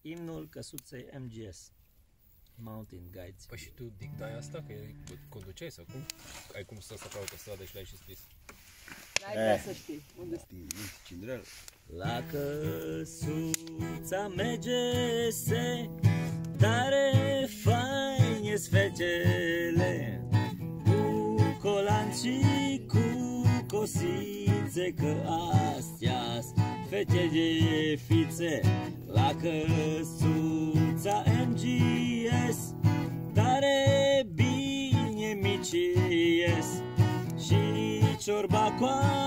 Imnul căsuței MGS, Mountain Guides. Păi și tu dictai asta? Că conduceai sau cum? Ai cum să pe autostradă și l-ai și scris? N-ai vrea să știi unde stii. Cinderella. La căsuța MGS, tare fain e fetele, cu colan și cu cosițe, că astea-s fete de fițe. La căsuța MGS, tare bine mici ies, și ciorba cu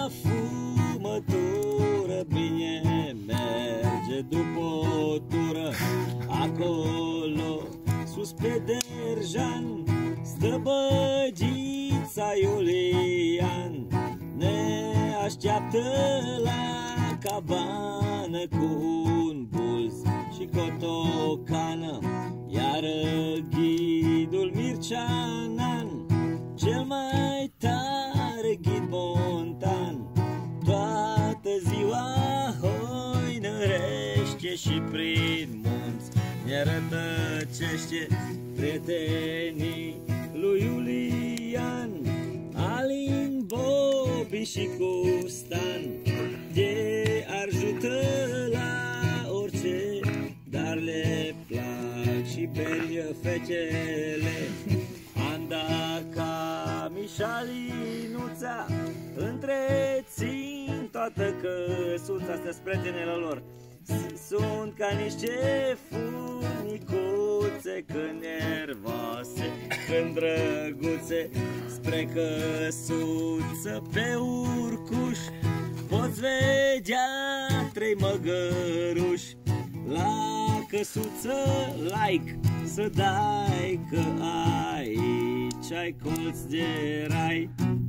afumătură bine merge după o tură. Acolo sus pe Derjan stă băgița Iulian, ne așteaptă la cabană cu un bulz și cotocană, iar ghidul Mirceanan, cel mai tare ghid montan, toată ziua hoinărește și prin munți ne rătăcește. Prietenii lui Iulian, Alin, Bobby și Custan, te ajută la orice, dar le plac și berie fetele. Anda ca Mișalinuța, întrețin toată căsuța. Astea-s prietenele lor. Sunt ca niște funicuțe, când nervoase, când drăguțe. Spre căsuță pe urcuș poți vedea 3 măgăruși. La căsuță like să dai, că aici ai colț de rai.